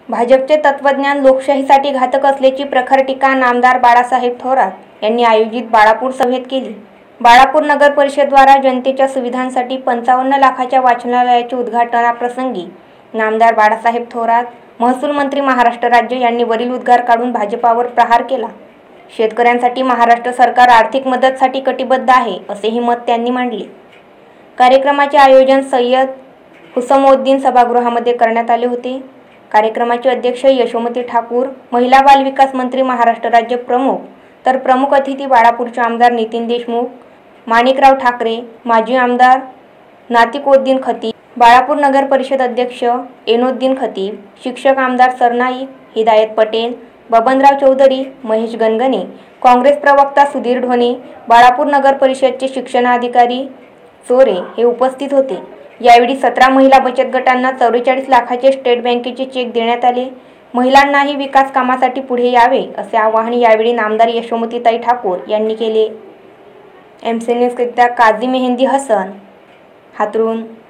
भाजपचे तत्वज्ञान लोकशाहीसाठी घातक असल्याची प्रखर टीका नामदार बाळासाहेब थोरात यांनी आयोजित बाळापूर सभेत केली। बाळापूर नगर परिषदेद्वारा जनतेच्या सुविधांसाठी 55 लाखाच्या वाचनालयाच्या उद्घाटनाप्रसंगी नामदार बाळासाहेब थोरात, महसूल मंत्री महाराष्ट्र राज्य यांनी वरील उद्गार काढून भाजपावर प्रहार केला। शेतकऱ्यांसाठी महाराष्ट्र सरकार आर्थिक मदतीसाठी कटिबद्ध आहे, असेही मत त्यांनी मांडले। कार्यक्रमाचे आयोजन सय्यद हुसमउद्दीन सभागृहामध्ये करण्यात आले होते। कार्यक्रमाचे अध्यक्ष यशोमती ठाकूर, महिला बाल विकास मंत्री महाराष्ट्र राज्य प्रमुख, तर प्रमुख अतिथी बाळापूरचे आमदार नितीन देशमुख, माणिकराव ठाकरे, माजी आमदार नातिकउद्दीन खतीब, बाळापूर नगर परिषद अध्यक्ष एनोद्दीन खतीब, शिक्षक आमदार सरनाईक, हिदायत पटेल, बबनराव चौधरी, महेश गणगणे, काँग्रेस प्रवक्ता सुधीर ढोणे, बाळापूर नगर परिषदचे शिक्षणाधिकारी चोरे हे उपस्थित होते। यावेळी 17 महिला बचत गटांना 44 लाखाचे स्टेट बँकेचे चेक देण्यात आले। महिलांनाही विकास कामासाठी पुढे यावे असे आवाहन यावेळी नामदार यशोमतीताई ठाकूर यांनी केले। MC न्यूजकरिता काझी मेहंदी हसन, हातरून।